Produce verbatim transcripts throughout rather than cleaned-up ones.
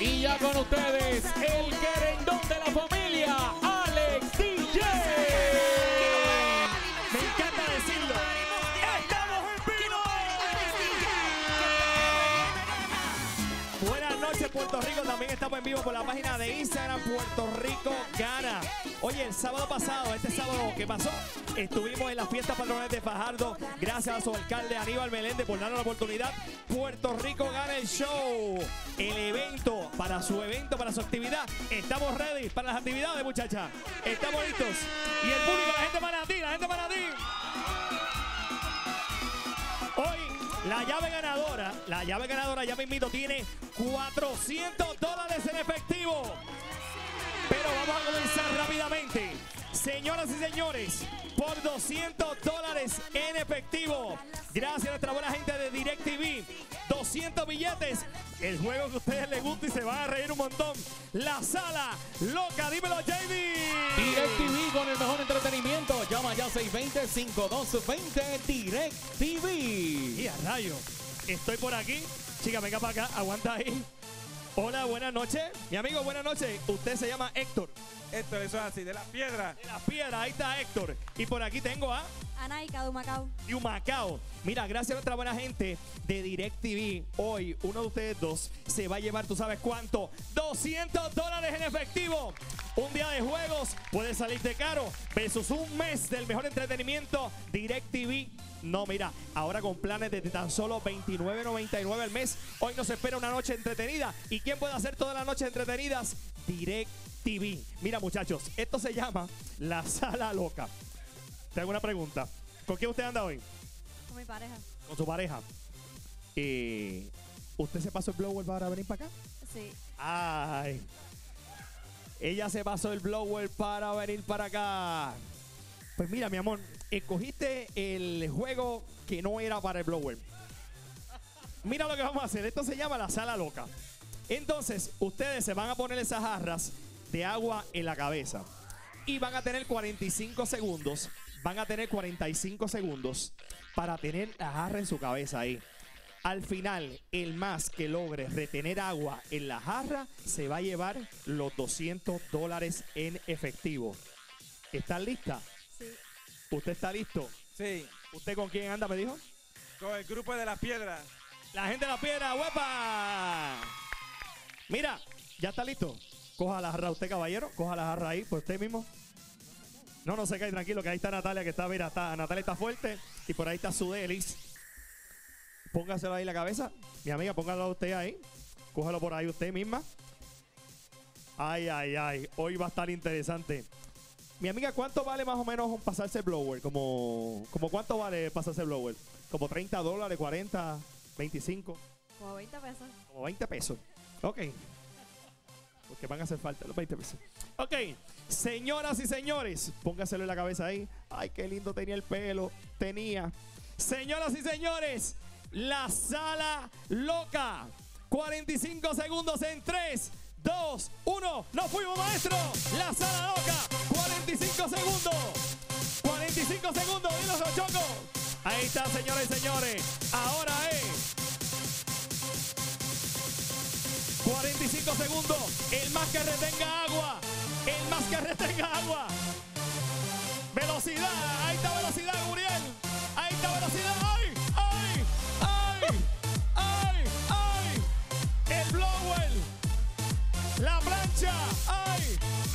Y ya con ustedes, el querendón de la familia, Alex D J. Me encanta decirlo. ¡Estamos en vivo! Buenas noches, Puerto Rico. También estamos en vivo por la página de Instagram, Puerto Rico Gana. Oye, el sábado pasado, este sábado que pasó, estuvimos en las fiestas patronales de Fajardo. Gracias a su alcalde Aníbal Meléndez por darnos la oportunidad. Puerto Rico Gana el show. El evento, para su evento, para su actividad. Estamos ready para las actividades, muchachas. Estamos listos. Y el público, la gente para ti, la gente para ti. Hoy, la llave ganadora, la llave ganadora ya mismito tiene cuatrocientos dólares en efectivo. Pero vamos a comenzar rápidamente. Señoras y señores, por doscientos dólares en efectivo, gracias a nuestra buena gente de DirecTV, doscientos billetes, el juego que a ustedes les gusta y se van a reír un montón. La Sala Loca, dímelo, J D. DirecTV con el mejor entretenimiento. Llama ya seis dos cero, cinco dos dos cero DirecTV. Y a rayo, estoy por aquí. Chica, venga para acá, aguanta ahí. Hola, buenas noches. Mi amigo, buenas noches. Usted se llama Héctor. Héctor, eso es así, de las piedras. De las piedras, ahí está Héctor. Y por aquí tengo a Anaika de Humacao. de Humacao. Mira, gracias a nuestra buena gente de DirecTV, hoy uno de ustedes dos se va a llevar, ¿tú sabes cuánto? doscientos dólares en efectivo. Un día de juegos puede salirte caro versus un mes del mejor entretenimiento. DirecTV. No, mira, ahora con planes de tan solo veintinueve noventa y nueve al mes. Hoy nos espera una noche entretenida. ¿Y quién puede hacer todas las noches entretenidas? DirecTV. Mira, muchachos, esto se llama La Sala Loca. Te hago una pregunta. ¿Con quién usted anda hoy? Con mi pareja. Con su pareja. Eh, ¿Usted se pasó el blower para venir para acá? Sí. Ay. Ella se pasó el blower para venir para acá. Pues mira, mi amor, escogiste el juego que no era para el blower. Mira lo que vamos a hacer. Esto se llama La Sala Loca. Entonces, ustedes se van a poner esas jarras de agua en la cabeza. Y van a tener cuarenta y cinco segundos. Van a tener cuarenta y cinco segundos para tener la jarra en su cabeza ahí. Al final, el más que logre retener agua en la jarra se va a llevar los doscientos dólares en efectivo. ¿Están listas? Sí. ¿Usted está listo? Sí, ¿Usted con quién anda, me dijo? con el grupo de las piedras. La gente de la piedra, ¡huepa! Mira, ¿ya está listo? Coja la jarra usted, caballero. Coja la jarra ahí, por usted mismo. No, no se cae, tranquilo, que ahí está Natalia, que está, mira, está, Natalia está fuerte. Y por ahí está su Delis. Póngaselo ahí en la cabeza. Mi amiga, póngalo usted ahí. Cójalo por ahí usted misma. Ay, ay, ay. Hoy va a estar interesante. Mi amiga, ¿cuánto vale más o menos pasarse el blower? Como, como ¿cuánto vale pasarse el blower? Como treinta dólares, cuarenta, veinticinco. Como veinte pesos. Como veinte pesos. Ok. Porque van a hacer falta los veinte pesos. Ok. Señoras y señores, póngaselo en la cabeza ahí. Ay, qué lindo tenía el pelo. Tenía. Señoras y señores, La Sala Loca. cuarenta y cinco segundos en tres, dos, uno. ¡Nos fuimos, maestro! La Sala Loca. cuarenta y cinco segundos. cuarenta y cinco segundos. Dinos, Choco. Ahí está, señores y señores. Ahora es cuarenta y cinco segundos. El más que retenga agua. El más que retenga agua. Velocidad. Ahí está velocidad, Muriel. Ahí está velocidad. ¡Ay! ¡Ay! ¡Ay! ¡Ay! ¡Ay! El blower. La plancha. ¡Ay!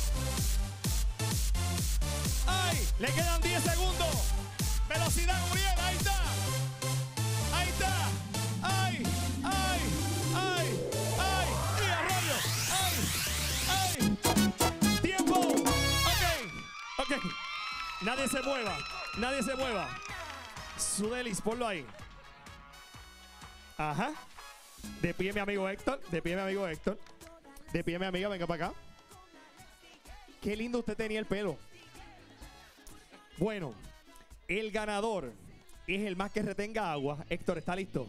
¡Ay! Le quedan diez segundos. Velocidad, Muriel. Ahí está. Ahí está. ¡Ay! ¡Ay! ¡Ay! ¡Ay! ¡Y arroyo! ¡Ay! ¡Ay! ¡Tiempo! Ok. Ok. Nadie se mueva. Nadie se mueva. Sudelis, ponlo ahí. Ajá. De pie, mi amigo Héctor. De pie, mi amigo Héctor. De pie, mi amiga. Venga para acá. Qué lindo usted tenía el pelo. Bueno, el ganador es el más que retenga agua. Héctor, ¿está listo?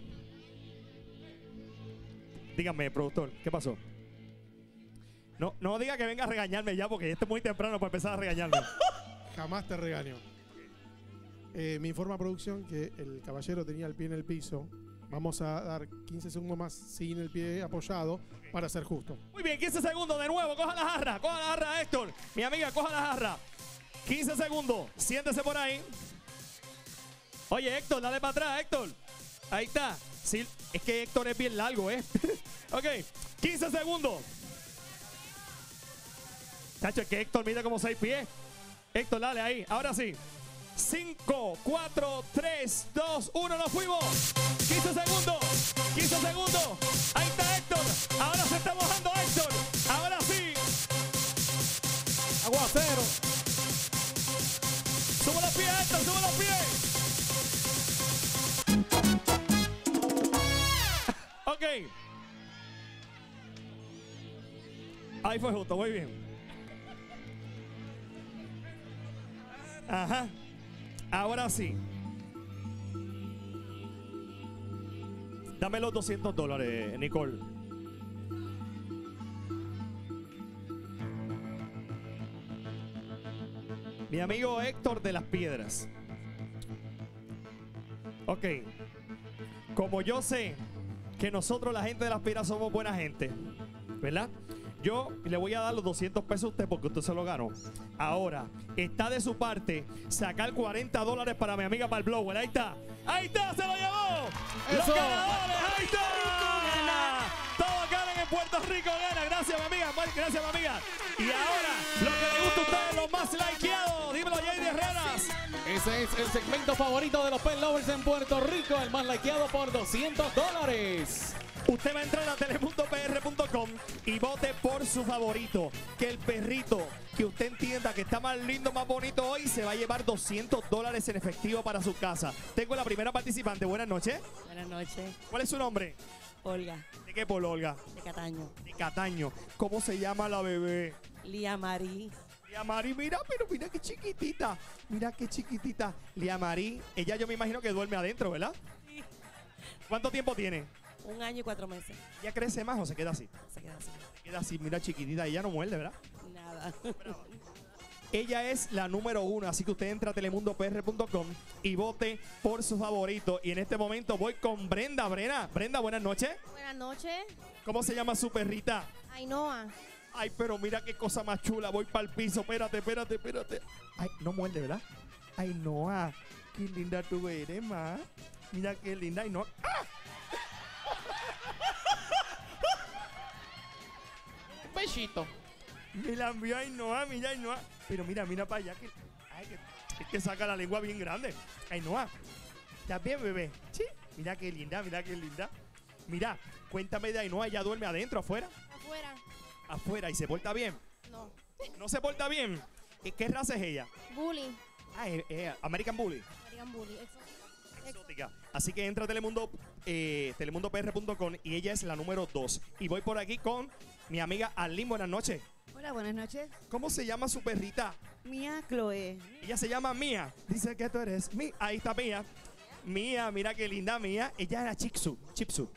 Dígame, productor, ¿qué pasó? No, no diga que venga a regañarme ya, porque esto es muy temprano para empezar a regañarme. Jamás te regaño. Eh, me informa producción que el caballero tenía el pie en el piso Vamos a dar quince segundos más sin el pie apoyado para ser justo. Muy bien, quince segundos de nuevo. Coja la jarra, coja la jarra, Héctor. Mi amiga, coja la jarra. quince segundos. Siéntese por ahí. Oye, Héctor, dale para atrás, Héctor. Ahí está. Sí, es que Héctor es bien largo, ¿eh? Ok, quince segundos. Chacho, es que Héctor mide como seis pies. Héctor, dale ahí. Ahora sí. cinco, cuatro, tres, dos, uno. ¡Nos fuimos! quince segundos. quince segundos. Ahí está Héctor. Ahora se está mojando Héctor. Ahora sí. Aguacero. Sube los pies, Héctor. Sube los pies. Ok. Ahí fue justo. Muy bien. Ajá. Ahora sí. Dame los doscientos dólares, Nicole. Mi amigo Héctor de las Piedras. Ok. Como yo sé que nosotros, la gente de las Piedras, somos buena gente, ¿verdad? Yo le voy a dar los doscientos pesos a usted porque usted se lo ganó. Ahora, está de su parte sacar cuarenta dólares para mi amiga para el blower. Ahí está. Ahí está, se lo llevó. Los Eso. ganadores, ahí está. Todos ganan en Puerto Rico, gana. Gracias, mi amiga. Gracias, mi amiga. Y ahora, lo que le gusta a ustedes, los más likeados. Dímelo, Jay de Herreras. Ese es el segmento favorito de los Pet Lovers en Puerto Rico, el más likeado por doscientos dólares. Usted va a entrar a telemundo p r punto com y vote por su favorito. Que el perrito que usted entienda que está más lindo, más bonito hoy, se va a llevar doscientos dólares en efectivo para su casa. Tengo la primera participante. Buenas noches. Buenas noches, ¿Cuál es su nombre? Olga, ¿De qué pueblo, Olga? de Cataño. De Cataño. ¿Cómo se llama la bebé? Lía Marí, Lía Marí, mira, pero mira qué chiquitita. Mira qué chiquitita. Lía Marí, ella yo me imagino que duerme adentro, ¿verdad? ¿Cuánto tiempo tiene? un año y cuatro meses. ¿Ya crece más o se queda así? Se queda así. Se queda así, mira chiquitita. Ella no muerde, ¿verdad? Nada. Ella es la número uno, así que usted entra a telemundo p r punto com y vote por su favorito. Y en este momento voy con Brenda. Brenda, Brenda, buenas noches. Buenas noches, ¿Cómo se llama su perrita? Ainhoa. Ay, pero mira qué cosa más chula. Voy para el piso. Espérate, espérate, espérate. Ay, no muerde, ¿verdad? Ay, Noah, qué linda tú eres, ma. Mira qué linda. Ay, no. ¡Ah! Un besito. Me la envió Ainhoa, mira Ainhoa. Pero mira, mira para allá. Que, ay, que, es que saca la lengua bien grande. Ainhoa, ¿estás bien, bebé? Sí. Mira qué linda, mira qué linda. Mira, cuéntame de Ainhoa. ¿Ella duerme adentro, afuera? Afuera. Afuera. ¿Y se porta bien? No. ¿No se porta bien? ¿Qué, qué raza es ella? Bully. Ah, eh, eh, American Bully. American Bully. Exo- Exótica. Así que entra a telemundo, eh, telemundo p r punto com y ella es la número dos. Y voy por aquí con mi amiga Arlene. Buenas noches. Hola, buenas noches. ¿Cómo se llama su perrita? Mía Chloe. Ella se llama Mía. Dice que tú eres Mía. Ahí está Mía. Mía, mira qué linda Mía. Ella era Chipsu. Chipsu.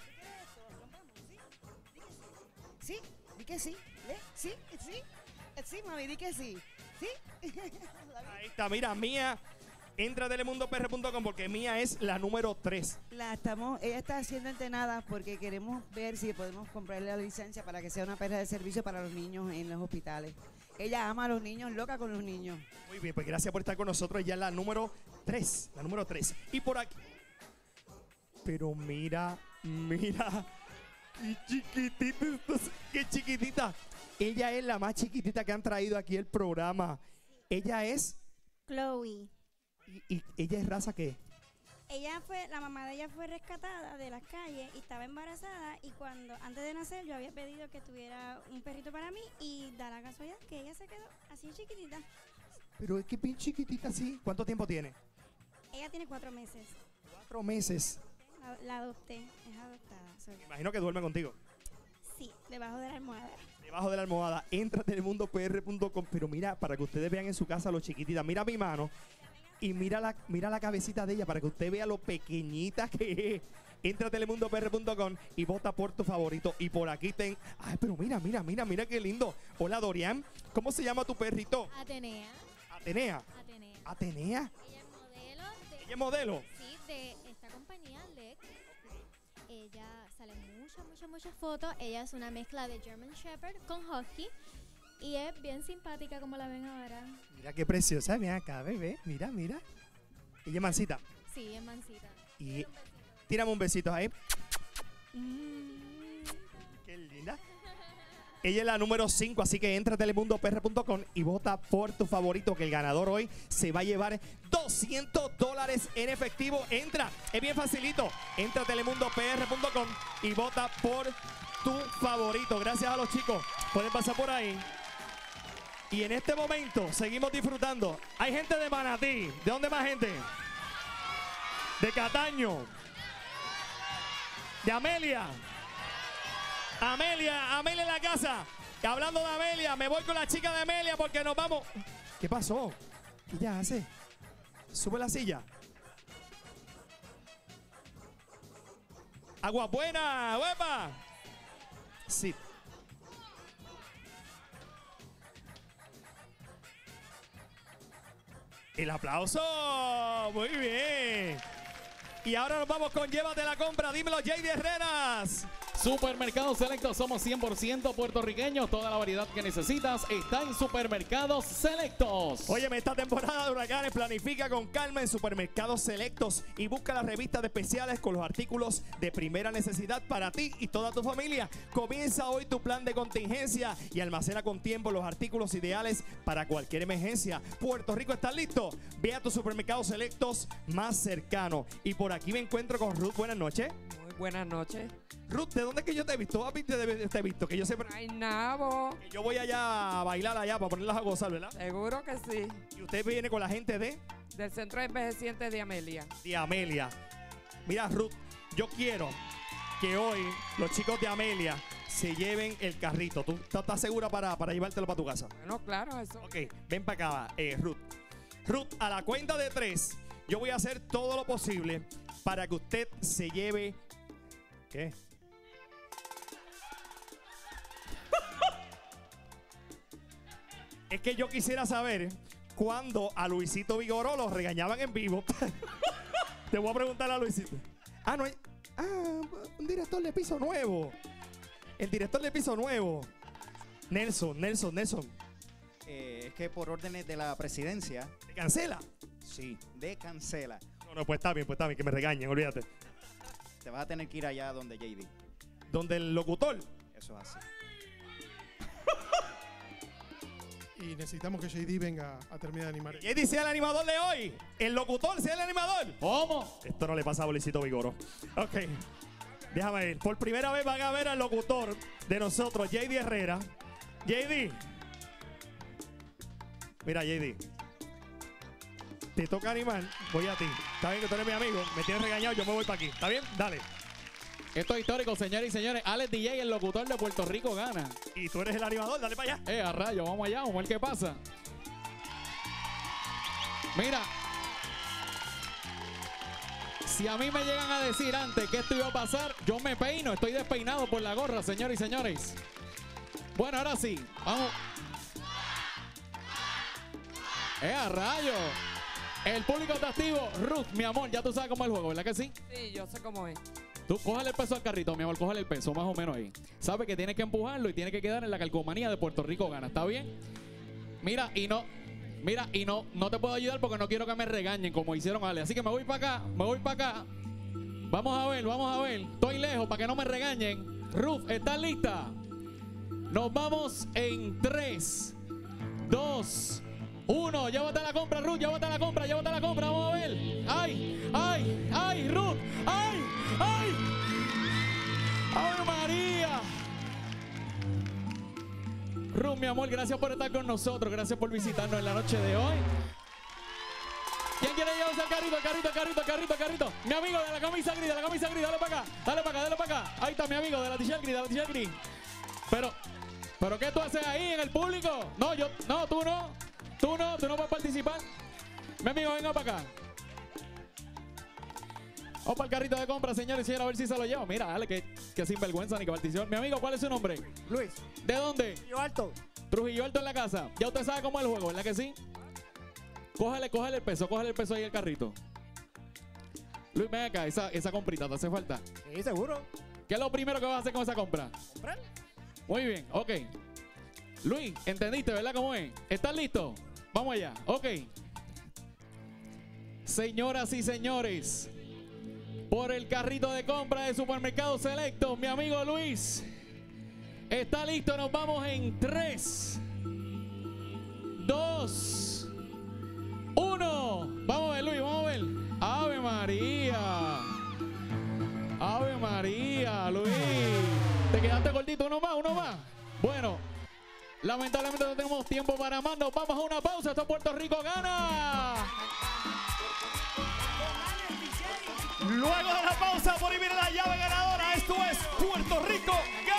Sí, di que sí. ¿Eh? Sí, sí. Eh, Sí, mami, di que sí. Sí. Ahí está, mira, Mía. Entra a telemundo p r punto com porque Mía es la número tres. La estamos, ella está siendo entrenada porque queremos ver si podemos comprarle la licencia para que sea una perra de servicio para los niños en los hospitales. Ella ama a los niños, loca con los niños. Muy bien, pues gracias por estar con nosotros. Ella es la número tres. La número tres. Y por aquí. Pero mira, mira. Qué chiquitita. estás- Qué chiquitita. Ella es la más chiquitita que han traído aquí el programa. Ella es. Chloe. ¿Y, y ella es raza qué? Ella fue, la mamá de ella fue rescatada de las calles y estaba embarazada y cuando, antes de nacer, yo había pedido que tuviera un perrito para mí y da la casualidad que ella se quedó así chiquitita. Pero es que bien chiquitita así. ¿Cuánto tiempo tiene? Ella tiene cuatro meses. Cuatro meses. La, la adopté, es adoptada. So- Me imagino que duerme contigo. sí, debajo de la almohada. Debajo de la almohada. Entra a telemundo p r punto com. Pero mira, para que ustedes vean en su casa lo chiquitita. Mira mi mano. Y mira la, mira la cabecita de ella para que usted vea lo pequeñita que es. Entra a telemundo p r punto com y vota por tu favorito. Y por aquí ten. Ay, pero mira, mira, mira, mira qué lindo. Hola, Dorian. ¿Cómo se llama tu perrito? Atenea, Atenea. Atenea. Atenea. Ella es modelo de, Ella es modelo. sí, de esta compañía, Lex. ella sale en muchas, muchas, muchas fotos. Ella es una mezcla de German Shepherd con Husky y es bien simpática como la ven ahora. Mira qué preciosa, mira acá, bebé. Mira, mira. Ella es mansita. Sí, es mansita. Y tírame un besito ahí. Mm. Qué linda. Ella es la número cinco, así que entra a telemundo p r punto com y vota por tu favorito, que el ganador hoy se va a llevar doscientos dólares en efectivo. Entra, es bien facilito. Entra a telemundo p r punto com y vota por tu favorito. Gracias a los chicos. Pueden pasar por ahí. Y en este momento seguimos disfrutando. Hay gente de Manatí. ¿De dónde más gente? De Cataño. De Amelia. Amelia, Amelia en la casa. Y hablando de Amelia, me voy con la chica de Amelia porque nos vamos. ¿Qué pasó? ¿Qué ya hace? Sube la silla. Agua buena, huepa. Sí. El aplauso. Muy bien. Y ahora nos vamos con Llévate la compra. Dímelo, J D Herreras. Supermercados Selectos, somos cien por ciento puertorriqueños. Toda la variedad que necesitas está en Supermercados Selectos. Óyeme, esta temporada de huracanes planifica con calma en Supermercados Selectos y busca las revistas de especiales con los artículos de primera necesidad para ti y toda tu familia. Comienza hoy tu plan de contingencia y almacena con tiempo los artículos ideales para cualquier emergencia. Puerto Rico está listo. Ve a tu Supermercados Selectos más cercano. Y por aquí me encuentro con Ruth. Buenas noches. Muy buenas noches. Ruth, ¿de dónde es que yo te he visto? ¿Papi, te, te he visto? Que yo siempre... Ay, Nabo. Que yo voy allá a bailar allá para ponerlas a gozar, ¿verdad? Seguro que sí. Y usted viene con la gente de... Del Centro de Envejecientes de Amelia. De Amelia. Mira, Ruth, yo quiero que hoy los chicos de Amelia se lleven el carrito. ¿Tú estás segura para, para llevártelo para tu casa? Bueno, claro, eso. Ok, ven para acá, eh, Ruth. Ruth, a la cuenta de tres, yo voy a hacer todo lo posible para que usted se lleve... ¿Qué? Es que yo quisiera saber cuándo a Luisito Vigoró lo regañaban en vivo. Te voy a preguntar a Luisito. Ah, no hay... Ah, un director de piso nuevo. El director de piso nuevo. Nelson, Nelson, Nelson. Eh, es que por órdenes de la presidencia... ¿Te cancela? Sí, de cancela. No, no, pues está bien, pues está bien, que me regañen, olvídate. Te vas a tener que ir allá donde J D. ¿Donde el locutor? Eso es así. Y necesitamos que J D venga a terminar de animar. J D sea el animador de hoy. El locutor sea el animador. ¿Cómo? Esto no le pasa a Luisito Vigoro. Ok. Déjame ver. Por primera vez van a ver al locutor de nosotros, J D Herrera. J D. Mira, J D. Te toca animar. Voy a ti. Está bien que tú eres mi amigo. Me tienes regañado. Yo me voy para aquí. ¿Está bien? Dale. Esto es histórico, señores y señores. Alex D J, el locutor de Puerto Rico, gana. Y tú eres el animador. Dale para allá. Eh, a rayo, vamos allá. Vamos a ver qué pasa. Mira. Si a mí me llegan a decir antes que esto iba a pasar, yo me peino. Estoy despeinado por la gorra, señores y señores. Bueno, ahora sí. Vamos. Eh, a rayo. El público está activo. Ruth, mi amor, ya tú sabes cómo es el juego, ¿verdad que sí? Sí, yo sé cómo es. Tú cójale el peso al carrito, mi amor, cójale el peso, más o menos ahí. Sabe que tienes que empujarlo y tiene que quedar en la calcomanía de Puerto Rico gana, ¿está bien? Mira, y no, mira, y no, no te puedo ayudar porque no quiero que me regañen como hicieron Ale. Así que me voy para acá, me voy para acá. Vamos a ver, vamos a ver. Estoy lejos para que no me regañen. Ruth, ¿estás lista? Nos vamos en tres, dos, uno. Llévate la compra, Ruth, llévate la compra, llévate la compra. Vamos a ver. ¡Ay, ay, ay, Ruth! ¡Ay, ay! ¡Ave María! Ruth, mi amor, gracias por estar con nosotros. Gracias por visitarnos en la noche de hoy. ¿Quién quiere llevarse el carrito, el carrito, el carrito, el carrito, el carrito? Mi amigo de la camisa gris, de la camisa gris, dale para acá, dale para acá, dale para acá. Ahí está mi amigo de la t-shirt gris, de la t-shirt gris. Pero, ¿pero qué tú haces ahí en el público? No, yo, no, tú no. Tú no, tú no vas a participar. Mi amigo, venga para acá. Vamos para el carrito de compra, señores y señores, a ver si se lo llevo. Mira, dale, que, que sinvergüenza ni que partición. Mi amigo, ¿cuál es su nombre? Luis. ¿De dónde? Trujillo Alto. Trujillo Alto en la casa. Ya usted sabe cómo es el juego, ¿verdad que sí? Cógele, cógele el peso, cógele el peso ahí el carrito. Luis, ven acá, esa, esa comprita, ¿te hace falta? Sí, seguro. ¿Qué es lo primero que vas a hacer con esa compra? ¿Comprar? Muy bien, ok. Luis, ¿entendiste, verdad cómo es? ¿Estás listo? Vamos allá, ok. Señoras y señores, por el carrito de compra de Supermercado Selecto, mi amigo Luis está listo. Nos vamos en tres, dos, uno. Vamos a ver, Luis, vamos a ver. Ave María. Ave María, Luis. Te quedaste cortito, uno más, uno más. Bueno, lamentablemente no tenemos tiempo para más. Nos vamos a una pausa. Esto Puerto Rico gana. Luego de la pausa, por ahí viene la llave ganadora. Esto es Puerto Rico